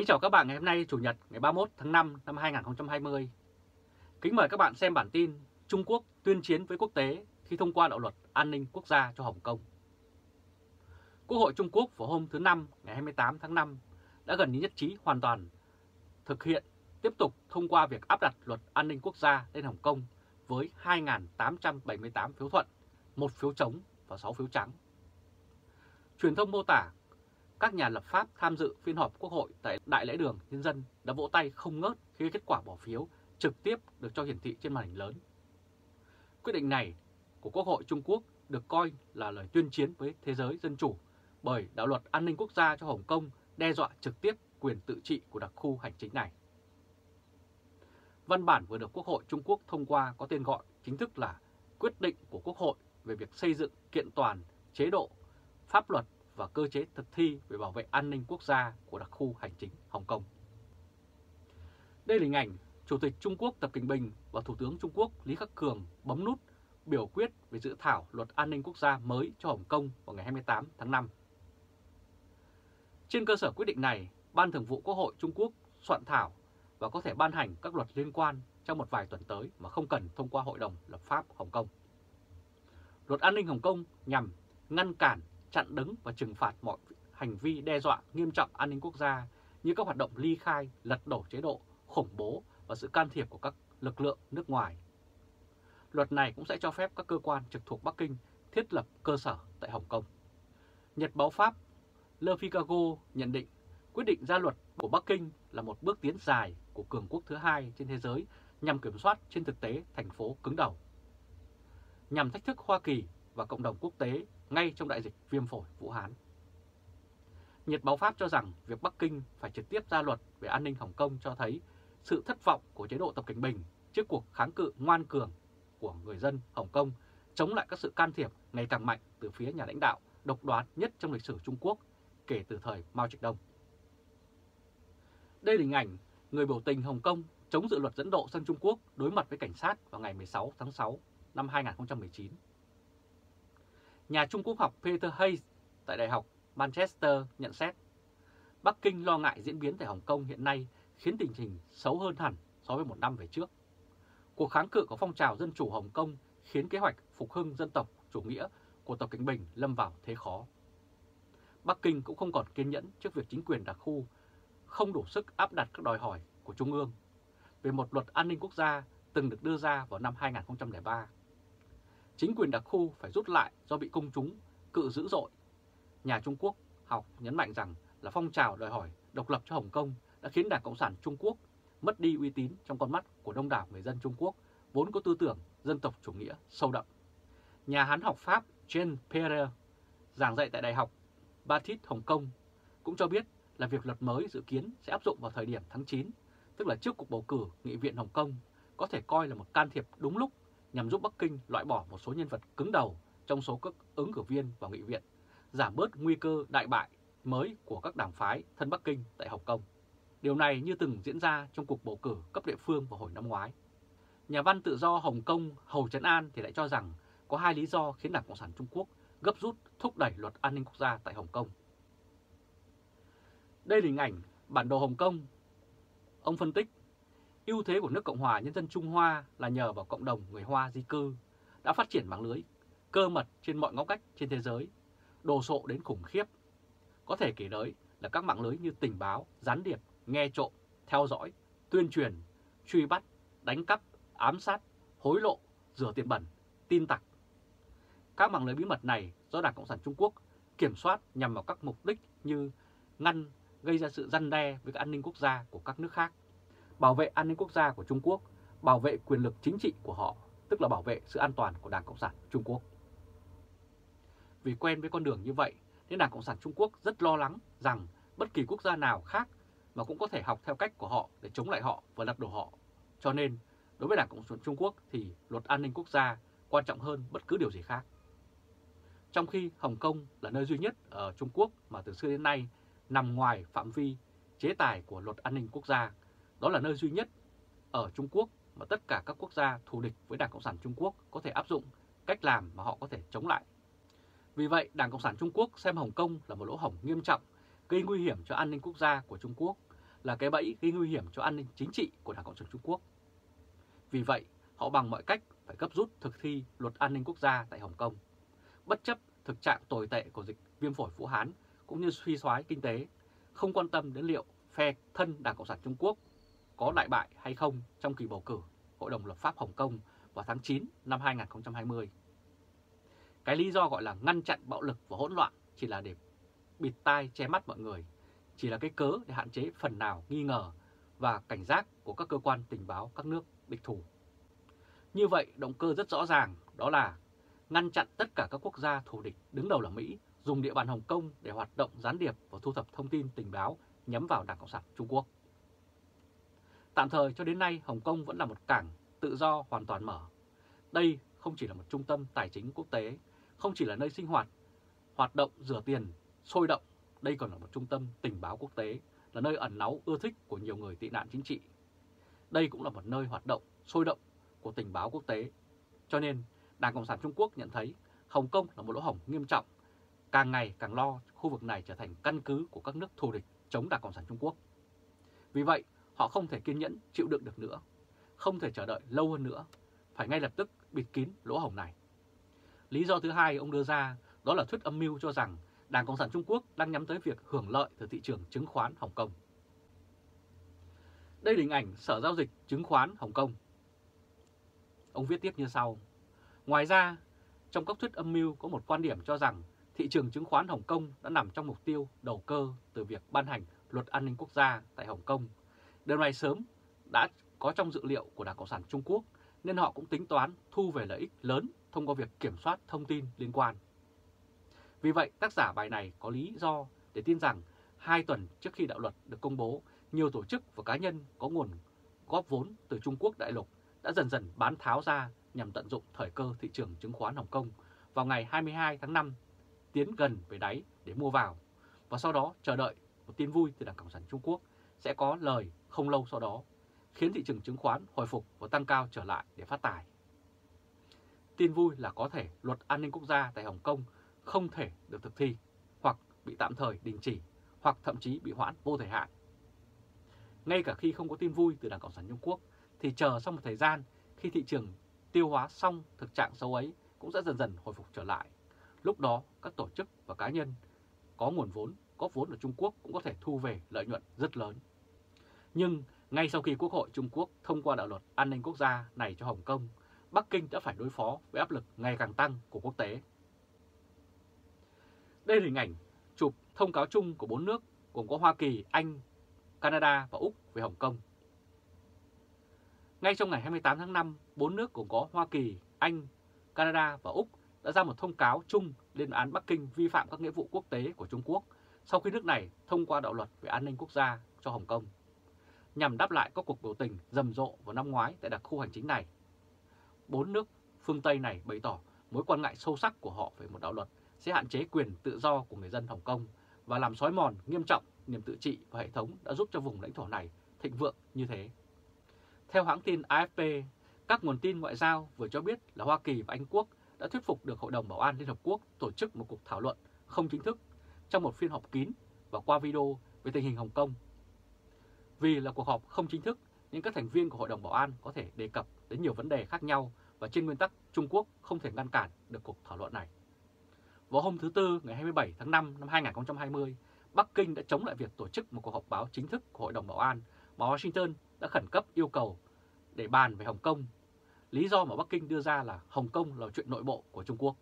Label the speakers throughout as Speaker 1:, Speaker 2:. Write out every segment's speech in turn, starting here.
Speaker 1: Kính chào các bạn ngày hôm nay Chủ nhật ngày 31 tháng 5 năm 2020. Kính mời các bạn xem bản tin Trung Quốc tuyên chiến với quốc tế khi thông qua đạo luật an ninh quốc gia cho Hồng Kông. Quốc hội Trung Quốc vào hôm thứ Năm ngày 28 tháng 5 đã gần như nhất trí hoàn toàn thực hiện tiếp tục thông qua việc áp đặt luật an ninh quốc gia lên Hồng Kông với 2.878 phiếu thuận, 1 phiếu chống và 6 phiếu trắng. Truyền thông mô tả các nhà lập pháp tham dự phiên họp Quốc hội tại Đại lễ đường Nhân dân đã vỗ tay không ngớt khi kết quả bỏ phiếu trực tiếp được cho hiển thị trên màn hình lớn. Quyết định này của Quốc hội Trung Quốc được coi là lời tuyên chiến với thế giới dân chủ bởi đạo luật an ninh quốc gia cho Hồng Kông đe dọa trực tiếp quyền tự trị của đặc khu hành chính này. Văn bản vừa được Quốc hội Trung Quốc thông qua có tên gọi chính thức là Quyết định của Quốc hội về việc xây dựng kiện toàn, chế độ, pháp luật và cơ chế thực thi về bảo vệ an ninh quốc gia của đặc khu hành chính Hồng Kông. Đây là hình ảnh Chủ tịch Trung Quốc Tập Cận Bình và Thủ tướng Trung Quốc Lý Khắc Cường bấm nút biểu quyết về dự thảo luật an ninh quốc gia mới cho Hồng Kông vào ngày 28 tháng 5. Trên cơ sở quyết định này, Ban Thường vụ Quốc hội Trung Quốc soạn thảo và có thể ban hành các luật liên quan trong một vài tuần tới mà không cần thông qua Hội đồng lập pháp Hồng Kông. Luật an ninh Hồng Kông nhằm ngăn cản, chặn đứng và trừng phạt mọi hành vi đe dọa nghiêm trọng an ninh quốc gia như các hoạt động ly khai, lật đổ chế độ, khủng bố và sự can thiệp của các lực lượng nước ngoài. Luật này cũng sẽ cho phép các cơ quan trực thuộc Bắc Kinh thiết lập cơ sở tại Hồng Kông. Nhật báo Pháp Le Figaro nhận định quyết định ra luật của Bắc Kinh là một bước tiến dài của cường quốc thứ hai trên thế giới nhằm kiểm soát trên thực tế thành phố cứng đầu, nhằm thách thức Hoa Kỳ và cộng đồng quốc tế ngay trong đại dịch viêm phổi Vũ Hán. Nhật báo Pháp cho rằng việc Bắc Kinh phải trực tiếp ra luật về an ninh Hồng Kông cho thấy sự thất vọng của chế độ Tập Cận Bình trước cuộc kháng cự ngoan cường của người dân Hồng Kông chống lại các sự can thiệp ngày càng mạnh từ phía nhà lãnh đạo độc đoán nhất trong lịch sử Trung Quốc kể từ thời Mao Trạch Đông. Đây là hình ảnh người biểu tình Hồng Kông chống dự luật dẫn độ sang Trung Quốc đối mặt với cảnh sát vào ngày 16 tháng 6 năm 2019. Nhà Trung Quốc học Peter Hayes tại Đại học Manchester nhận xét, Bắc Kinh lo ngại diễn biến tại Hồng Kông hiện nay khiến tình hình xấu hơn hẳn so với một năm về trước. Cuộc kháng cự của phong trào dân chủ Hồng Kông khiến kế hoạch phục hưng dân tộc chủ nghĩa của Tập Cận Bình lâm vào thế khó. Bắc Kinh cũng không còn kiên nhẫn trước việc chính quyền đặc khu không đủ sức áp đặt các đòi hỏi của Trung ương về một luật an ninh quốc gia từng được đưa ra vào năm 2003. Chính quyền đặc khu phải rút lại do bị công chúng cự dữ dội. Nhà Trung Quốc học nhấn mạnh rằng là phong trào đòi hỏi độc lập cho Hồng Kông đã khiến Đảng Cộng sản Trung Quốc mất đi uy tín trong con mắt của đông đảo người dân Trung Quốc vốn có tư tưởng dân tộc chủ nghĩa sâu đậm. Nhà Hán học Pháp Jean Pierre giảng dạy tại Đại học Baptiste Hồng Kông cũng cho biết là việc luật mới dự kiến sẽ áp dụng vào thời điểm tháng 9, tức là trước cuộc bầu cử Nghị viện Hồng Kông, có thể coi là một can thiệp đúng lúc nhằm giúp Bắc Kinh loại bỏ một số nhân vật cứng đầu trong số các ứng cử viên vào Nghị viện, giảm bớt nguy cơ đại bại mới của các đảng phái thân Bắc Kinh tại Hồng Kông. Điều này như từng diễn ra trong cuộc bầu cử cấp địa phương vào hồi năm ngoái. Nhà văn tự do Hồng Kông Hầu Trấn An thì lại cho rằng có hai lý do khiến Đảng Cộng sản Trung Quốc gấp rút thúc đẩy luật an ninh quốc gia tại Hồng Kông. Đây là hình ảnh bản đồ Hồng Kông. Ông phân tích, ưu thế của nước Cộng hòa Nhân dân Trung Hoa là nhờ vào cộng đồng người Hoa di cư đã phát triển mạng lưới cơ mật trên mọi ngóc ngách trên thế giới, đồ sộ đến khủng khiếp. Có thể kể tới là các mạng lưới như tình báo, gián điệp, nghe trộm, theo dõi, tuyên truyền, truy bắt, đánh cắp, ám sát, hối lộ, rửa tiền bẩn, tin tặc. Các mạng lưới bí mật này do Đảng Cộng sản Trung Quốc kiểm soát nhằm vào các mục đích như ngăn gây ra sự răn đe với an ninh quốc gia của các nước khác, bảo vệ an ninh quốc gia của Trung Quốc, bảo vệ quyền lực chính trị của họ, tức là bảo vệ sự an toàn của Đảng Cộng sản Trung Quốc. Vì quen với con đường như vậy nên Đảng Cộng sản Trung Quốc rất lo lắng rằng bất kỳ quốc gia nào khác mà cũng có thể học theo cách của họ để chống lại họ và lật đổ họ. Cho nên, đối với Đảng Cộng sản Trung Quốc thì luật an ninh quốc gia quan trọng hơn bất cứ điều gì khác. Trong khi Hồng Kông là nơi duy nhất ở Trung Quốc mà từ xưa đến nay nằm ngoài phạm vi chế tài của luật an ninh quốc gia, đó là nơi duy nhất ở Trung Quốc mà tất cả các quốc gia thù địch với Đảng Cộng sản Trung Quốc có thể áp dụng cách làm mà họ có thể chống lại. Vì vậy, Đảng Cộng sản Trung Quốc xem Hồng Kông là một lỗ hổng nghiêm trọng, gây nguy hiểm cho an ninh quốc gia của Trung Quốc, là cái bẫy gây nguy hiểm cho an ninh chính trị của Đảng Cộng sản Trung Quốc. Vì vậy, họ bằng mọi cách phải gấp rút thực thi luật an ninh quốc gia tại Hồng Kông, bất chấp thực trạng tồi tệ của dịch viêm phổi Vũ Hán cũng như suy thoái kinh tế, không quan tâm đến liệu phe thân Đảng Cộng sản Trung Quốc có đại bại hay không trong kỳ bầu cử Hội đồng Lập pháp Hồng Kông vào tháng 9 năm 2020. Cái lý do gọi là ngăn chặn bạo lực và hỗn loạn chỉ là để bịt tai che mắt mọi người, chỉ là cái cớ để hạn chế phần nào nghi ngờ và cảnh giác của các cơ quan tình báo các nước địch thủ. Như vậy, động cơ rất rõ ràng, đó là ngăn chặn tất cả các quốc gia thù địch, đứng đầu là Mỹ, dùng địa bàn Hồng Kông để hoạt động gián điệp và thu thập thông tin tình báo nhắm vào Đảng Cộng sản Trung Quốc. Tạm thời cho đến nay, Hồng Kông vẫn là một cảng tự do hoàn toàn mở. Đây không chỉ là một trung tâm tài chính quốc tế, không chỉ là nơi sinh hoạt động rửa tiền, sôi động, đây còn là một trung tâm tình báo quốc tế, là nơi ẩn náu ưa thích của nhiều người tị nạn chính trị. Đây cũng là một nơi hoạt động sôi động của tình báo quốc tế. Cho nên, Đảng Cộng sản Trung Quốc nhận thấy Hồng Kông là một lỗ hổng nghiêm trọng, càng ngày càng lo khu vực này trở thành căn cứ của các nước thù địch chống Đảng Cộng sản Trung Quốc. Vì vậy, họ không thể kiên nhẫn chịu đựng được nữa, không thể chờ đợi lâu hơn nữa, phải ngay lập tức bịt kín lỗ hổng này. Lý do thứ hai ông đưa ra đó là thuyết âm mưu cho rằng Đảng Cộng sản Trung Quốc đang nhắm tới việc hưởng lợi từ thị trường chứng khoán Hồng Kông. Đây là hình ảnh Sở Giao dịch Chứng khoán Hồng Kông. Ông viết tiếp như sau. Ngoài ra, trong các thuyết âm mưu có một quan điểm cho rằng thị trường chứng khoán Hồng Kông đã nằm trong mục tiêu đầu cơ từ việc ban hành luật an ninh quốc gia tại Hồng Kông. Điều này sớm đã có trong dự liệu của Đảng Cộng sản Trung Quốc, nên họ cũng tính toán thu về lợi ích lớn thông qua việc kiểm soát thông tin liên quan. Vì vậy, tác giả bài này có lý do để tin rằng 2 tuần trước khi đạo luật được công bố, nhiều tổ chức và cá nhân có nguồn góp vốn từ Trung Quốc đại lục đã dần dần bán tháo ra nhằm tận dụng thời cơ thị trường chứng khoán Hồng Kông vào ngày 22 tháng 5 tiến gần về đáy để mua vào, và sau đó chờ đợi một tin vui từ Đảng Cộng sản Trung Quốc sẽ có lời không lâu sau đó, khiến thị trường chứng khoán hồi phục và tăng cao trở lại để phát tài. Tin vui là có thể luật an ninh quốc gia tại Hồng Kông không thể được thực thi, hoặc bị tạm thời đình chỉ, hoặc thậm chí bị hoãn vô thời hạn. Ngay cả khi không có tin vui từ Đảng Cộng sản Trung Quốc, thì chờ sau một thời gian, khi thị trường tiêu hóa xong thực trạng xấu ấy cũng sẽ dần dần hồi phục trở lại. Lúc đó, các tổ chức và cá nhân có nguồn vốn, góp vốn ở Trung Quốc cũng có thể thu về lợi nhuận rất lớn. Nhưng ngay sau khi Quốc hội Trung Quốc thông qua đạo luật an ninh quốc gia này cho Hồng Kông, Bắc Kinh đã phải đối phó với áp lực ngày càng tăng của quốc tế. Đây là hình ảnh chụp thông cáo chung của 4 nước gồm có Hoa Kỳ, Anh, Canada và Úc về Hồng Kông. Ngay trong ngày 28 tháng 5, 4 nước gồm có Hoa Kỳ, Anh, Canada và Úc đã ra một thông cáo chung lên án Bắc Kinh vi phạm các nghĩa vụ quốc tế của Trung Quốc sau khi nước này thông qua đạo luật về an ninh quốc gia cho Hồng Kông, nhằm đáp lại các cuộc biểu tình rầm rộ vào năm ngoái tại đặc khu hành chính này. 4 nước phương Tây này bày tỏ mối quan ngại sâu sắc của họ về một đạo luật sẽ hạn chế quyền tự do của người dân Hồng Kông và làm xói mòn nghiêm trọng niềm tự trị và hệ thống đã giúp cho vùng lãnh thổ này thịnh vượng như thế. Theo hãng tin AFP, các nguồn tin ngoại giao vừa cho biết là Hoa Kỳ và Anh Quốc đã thuyết phục được Hội đồng Bảo an Liên Hợp Quốc tổ chức một cuộc thảo luận không chính thức trong một phiên họp kín và qua video về tình hình Hồng Kông. Vì là cuộc họp không chính thức nên các thành viên của Hội đồng Bảo an có thể đề cập đến nhiều vấn đề khác nhau và trên nguyên tắc Trung Quốc không thể ngăn cản được cuộc thảo luận này. Vào hôm thứ Tư ngày 27 tháng 5 năm 2020, Bắc Kinh đã chống lại việc tổ chức một cuộc họp báo chính thức của Hội đồng Bảo an mà Washington đã khẩn cấp yêu cầu để bàn về Hồng Kông. Lý do mà Bắc Kinh đưa ra là Hồng Kông là chuyện nội bộ của Trung Quốc.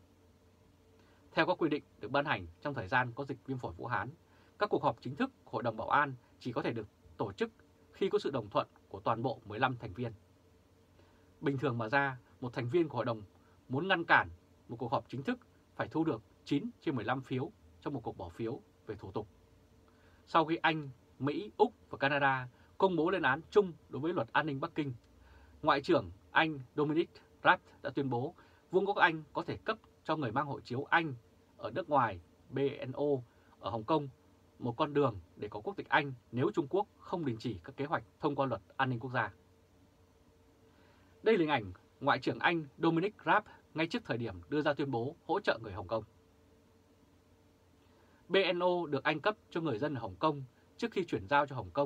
Speaker 1: Theo các quy định được ban hành trong thời gian có dịch viêm phổi Vũ Hán, các cuộc họp chính thức của Hội đồng Bảo an chỉ có thể được tổ chức khi có sự đồng thuận của toàn bộ 15 thành viên. Bình thường mà ra, một thành viên của Hội đồng muốn ngăn cản một cuộc họp chính thức phải thu được 9 trên 15 phiếu trong một cuộc bỏ phiếu về thủ tục. Sau khi Anh, Mỹ, Úc và Canada công bố lên án chung đối với luật an ninh Bắc Kinh, Ngoại trưởng Anh Dominic Raab đã tuyên bố Vương quốc Anh có thể cấp cho người mang hộ chiếu Anh ở nước ngoài BNO ở Hồng Kông một con đường để có quốc tịch Anh nếu Trung Quốc không đình chỉ các kế hoạch thông qua luật an ninh quốc gia. Đây là hình ảnh Ngoại trưởng Anh Dominic Raab ngay trước thời điểm đưa ra tuyên bố hỗ trợ người Hồng Kông. BNO được Anh cấp cho người dân ở Hồng Kông trước khi chuyển giao cho Hồng Kông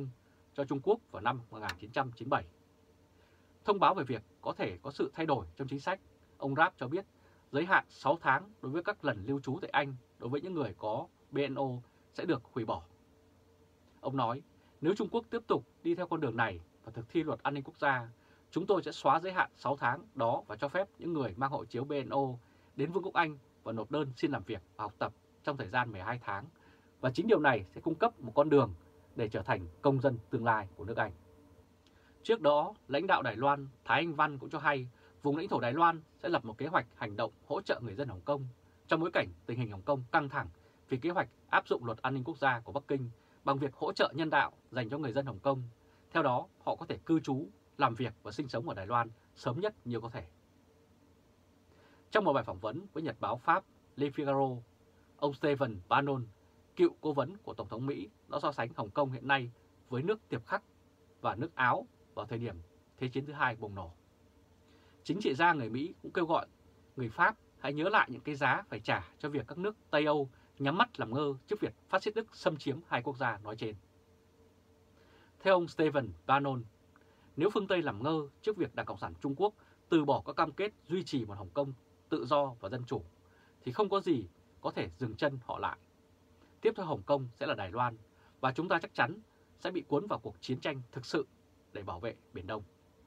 Speaker 1: cho Trung Quốc vào năm 1997. Thông báo về việc có thể có sự thay đổi trong chính sách, ông Raab cho biết giới hạn 6 tháng đối với các lần lưu trú tại Anh đối với những người có BNO sẽ được hủy bỏ. Ông nói, nếu Trung Quốc tiếp tục đi theo con đường này và thực thi luật an ninh quốc gia, chúng tôi sẽ xóa giới hạn 6 tháng đó và cho phép những người mang hộ chiếu BNO đến Vương quốc Anh và nộp đơn xin làm việc và học tập trong thời gian 12 tháng. Và chính điều này sẽ cung cấp một con đường để trở thành công dân tương lai của nước Anh. Trước đó, lãnh đạo Đài Loan Thái Anh Văn cũng cho hay vùng lãnh thổ Đài Loan sẽ lập một kế hoạch hành động hỗ trợ người dân Hồng Kông trong bối cảnh tình hình Hồng Kông căng thẳng vì kế hoạch áp dụng luật an ninh quốc gia của Bắc Kinh bằng việc hỗ trợ nhân đạo dành cho người dân Hồng Kông. Theo đó, họ có thể cư trú, làm việc và sinh sống ở Đài Loan sớm nhất như có thể. Trong một bài phỏng vấn với nhật báo Pháp Le Figaro, ông Stephen Bannon, cựu cố vấn của Tổng thống Mỹ, đã so sánh Hồng Kông hiện nay với nước Tiệp Khắc và nước Áo vào thời điểm Thế chiến thứ hai bùng nổ. Chính trị gia người Mỹ cũng kêu gọi người Pháp hãy nhớ lại những cái giá phải trả cho việc các nước Tây Âu nhắm mắt làm ngơ trước việc phát xít Đức xâm chiếm hai quốc gia nói trên. Theo ông Stephen Bannon, nếu phương Tây làm ngơ trước việc Đảng Cộng sản Trung Quốc từ bỏ các cam kết duy trì một Hồng Kông tự do và dân chủ, thì không có gì có thể dừng chân họ lại. Tiếp theo Hồng Kông sẽ là Đài Loan, và chúng ta chắc chắn sẽ bị cuốn vào cuộc chiến tranh thực sự để bảo vệ Biển Đông.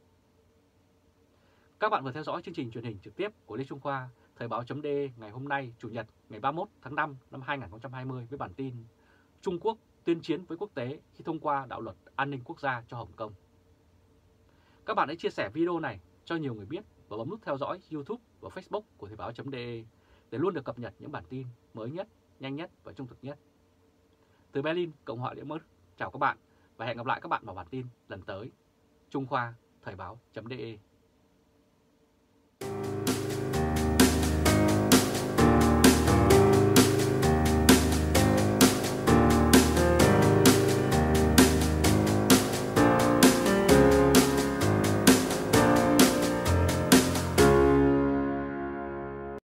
Speaker 1: Các bạn vừa theo dõi chương trình truyền hình trực tiếp của Lê Trung Khoa, Thời báo.de ngày hôm nay, Chủ nhật ngày 31 tháng 5 năm 2020 với bản tin Trung Quốc tuyên chiến với quốc tế khi thông qua đạo luật an ninh quốc gia cho Hồng Kông. Các bạn hãy chia sẻ video này cho nhiều người biết và bấm nút theo dõi YouTube và Facebook của Thời báo.de để luôn được cập nhật những bản tin mới nhất, nhanh nhất và trung thực nhất. Từ Berlin, Cộng hòa Liên bang Đức, chào các bạn và hẹn gặp lại các bạn vào bản tin lần tới. Trung Khoa, Thời báo.de